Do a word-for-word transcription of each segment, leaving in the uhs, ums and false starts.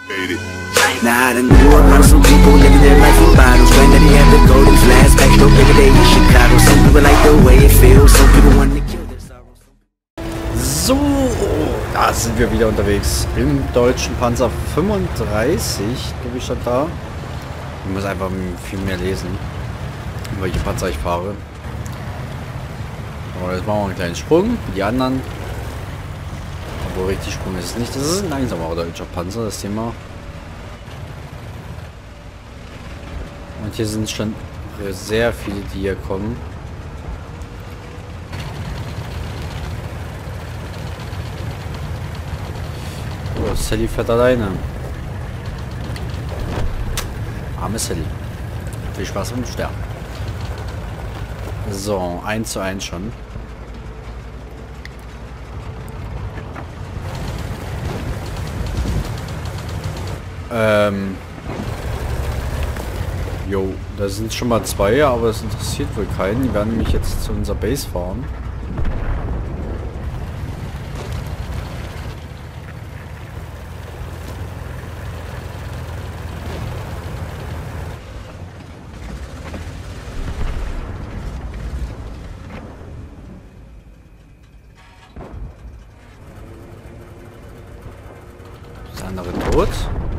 Nah, I done grew up on some people living their life in bottles. Granddaddy had the golden flask, backstop every day in Chicago. Some people like the way it feels, some people want to kill their sorrows. So, da sind wir wieder unterwegs. Im deutschen Panzer fünfunddreißig, glaube ich, stand da. Ich muss einfach viel mehr lesen, welche Panzer ich fahre. Aber jetzt machen wir einen kleinen Sprung, wie die anderen. Aber richtig Sprung ist es nicht. Das ist ein langsamer deutscher Panzer, das Thema. Und hier sind schon sehr viele, die hier kommen. Oh, Sally fährt alleine. Arme Sally. Viel Spaß beim Sterben. So, eins zu eins schon. Ähm. Jo, da sind schon mal zwei, aber es interessiert wohl keinen. Die werden nämlich jetzt zu unserer Base fahren. Der andere tot.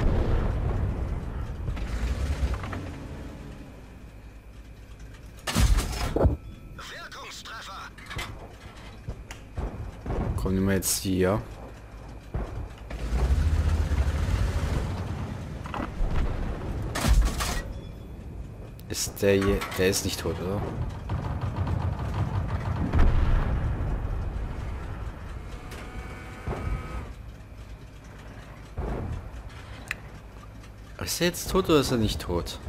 Kommen wir jetzt hier. Ist der hier? Der ist nicht tot, oder? Ist er jetzt tot oder ist er nicht tot?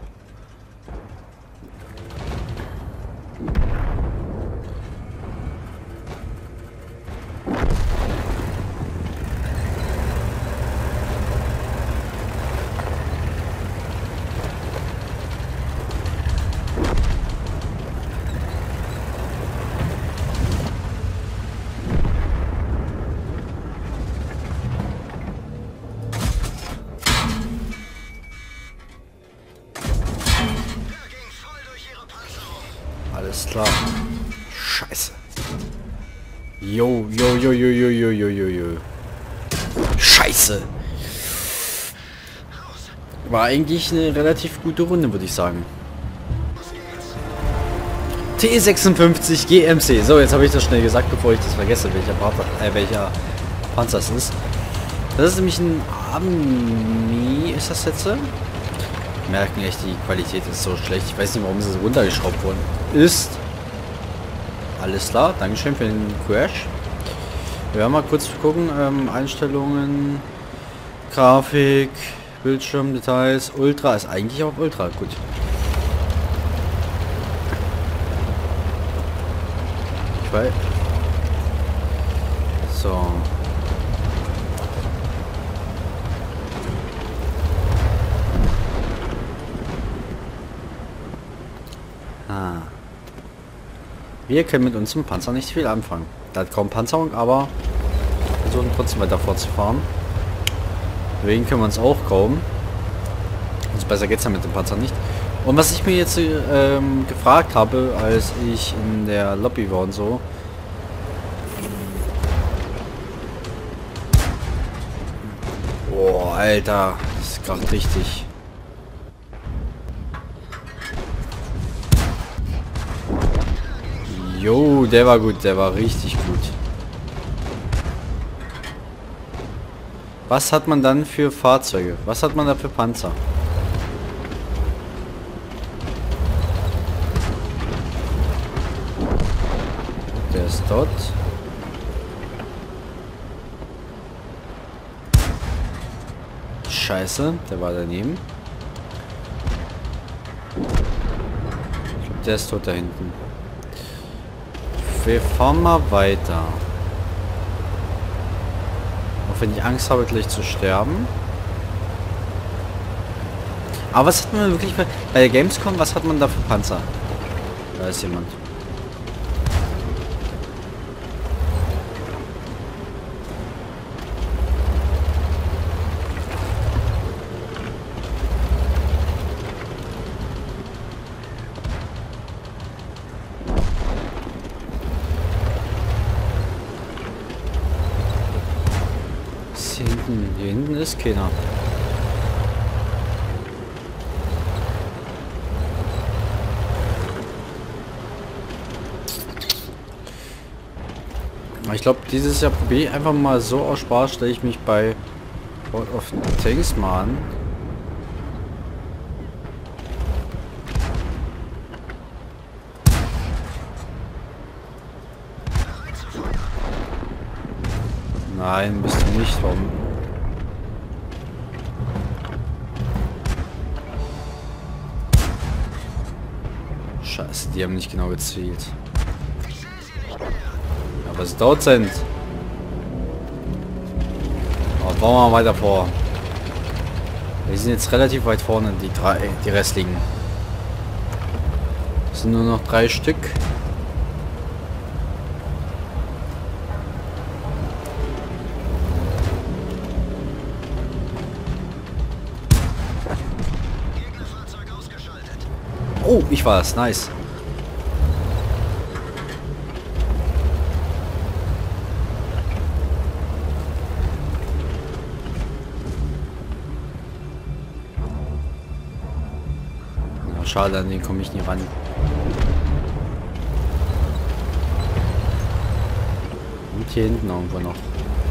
Alles klar. Scheiße. Jo, jo, jo, jo, jo, jo, jo, jo, jo. Scheiße. War eigentlich eine relativ gute Runde, würde ich sagen. T sechsundfünfzig G M C. So, jetzt habe ich das schnell gesagt, bevor ich das vergesse, welcher, Partner, äh, welcher Panzer es ist. Das ist nämlich ein Army. Ist das jetzt? Merken echt, die Qualität ist so schlecht. Ich weiß nicht, warum sie so runtergeschraubt worden ist. Alles klar, Dankeschön für den Crash. Wir werden mal kurz gucken. Ähm, Einstellungen, Grafik, Bildschirmdetails, Ultra ist eigentlich auch Ultra. Gut. Ich weiß. So. Ah. Wir können mit unserem Panzer nicht viel anfangen. Da hat kaum Panzerung, aber wir versuchen trotzdem weiter fortzufahren. Deswegen können wir uns auch kaum. Also besser geht es ja mit dem Panzer nicht. Und was ich mir jetzt ähm, gefragt habe, als ich in der Lobby war und so. Boah, Alter, das ist gerade richtig. Jo, der war gut, der war richtig gut. Was hat man dann für Fahrzeuge? Was hat man da für Panzer? Der ist dort. Scheiße, der war daneben. Ich glaube, der ist tot da hinten. Wir fahren mal weiter. Auch wenn ich Angst habe, gleich zu sterben. Aber was hat man wirklich bei, bei der Gamescom, was hat man da für Panzer? Da ist jemand. ist keiner. Ich glaube, dieses Jahr probiere ich einfach mal so aus Spaß, stelle ich mich bei World of Tanks mal an. Nein, bist du nicht, Tom. Scheiße, die haben nicht genau gezielt. Ja, was dort sind. Aber bauen wir mal weiter vor. Wir sind jetzt relativ weit vorne, die drei, die restlichen. Es sind nur noch drei Stück. Oh, ich war es. Nice. Ja, schade, an den komme ich nie ran. Und hier hinten irgendwo noch.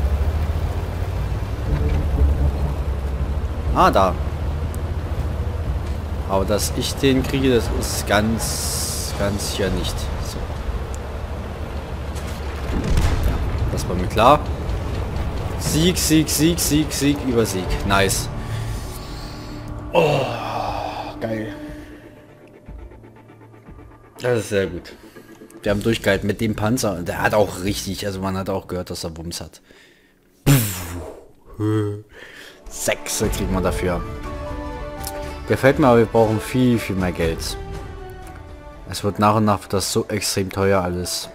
Ah, da. Aber dass ich den kriege, das ist ganz, ganz sicher nicht. So. Ja, das war mir klar. Sieg, Sieg, Sieg, Sieg, Sieg über Sieg. Nice. Oh, geil. Das ist sehr gut. Wir haben durchgehalten mit dem Panzer. Der hat auch richtig, also man hat auch gehört, dass er Wumms hat. Sechs kriegt man dafür. Gefällt mir, aber wir brauchen viel, viel mehr Geld. Es wird nach und nach das so extrem teuer alles.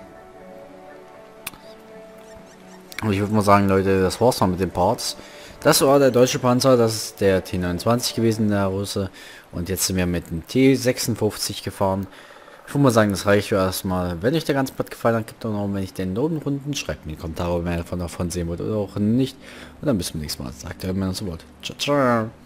Und ich würde mal sagen, Leute, das war's mal mit den Parts. Das war der deutsche Panzer, das ist der T neunundzwanzig gewesen, der Russe. Und jetzt sind wir mit dem T sechsundfünfzig gefahren. Ich würde mal sagen, das reicht für erstmal. Wenn euch der ganze Part gefallen hat, gibt doch noch, wenn ich den Notenrunden, schreibt mir in die Kommentare, wenn ihr davon davon sehen wollt oder auch nicht. Und dann bis zum nächsten Mal. Sagt ihr, wenn ihr so wollt. Ciao, ciao.